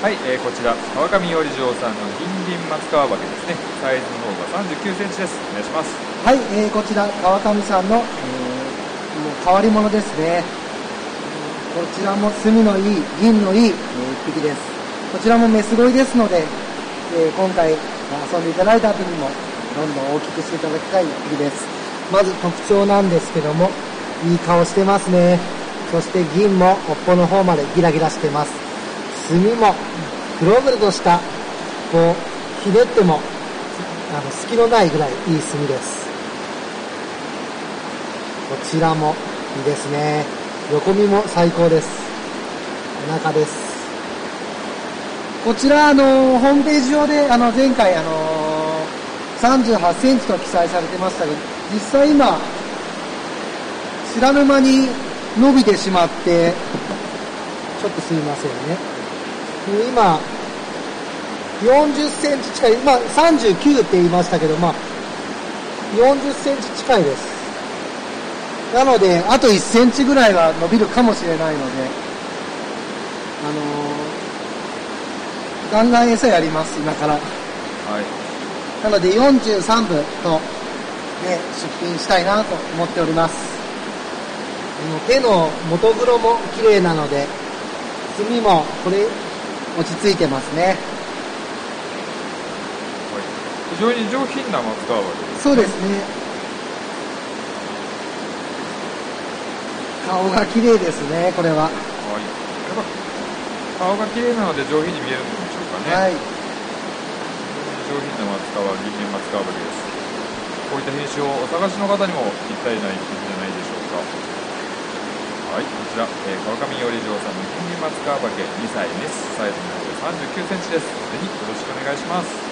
はい、こちら川上織城さんの銀鱗松川化けですね。サイズの方が39センチです。お願いします。 はい、こちら川上さんの、もう変わり者ですね。こちらも墨のいい銀のいい、一匹です。こちらもメスゴイですので、今回遊んでいただいた後にもどんどん大きくしていただきたい一匹です。まず特徴なんですけども、いい顔してますね。そして銀も尾っぽの方までギラギラしてます。墨も黒々とした、こうひねっても隙のないぐらいいい墨です。こちらもいいですね。横身も最高です。お腹です。こちらホームページ上で前回38センチと記載されてましたけど、実際今知らぬ間に伸びてしまって、ちょっとすいませんね。今40センチ近い、39って言いましたけど、40センチ近いです。なのであと1センチぐらいは伸びるかもしれないので、ガンガン餌やります、今から。はい。なので43部と、ね、出品したいなと思っております。手の元黒も綺麗なので、墨もこれ落ち着いてますね。 非常に上品な松川化けです。 そうですね。顔が綺麗ですね、これは。はい。 やっぱ顔が綺麗なので上品に見えるんでしょうかね。はい。上品な松川、銀鱗松川化けです。こういった品種をお探しの方にもぴったりな一品じゃないでしょうか。はい、こちら、川上織城さんの銀鱗松川化け2歳メス、サイズの方で39センチです。ぜひよろしくお願いします。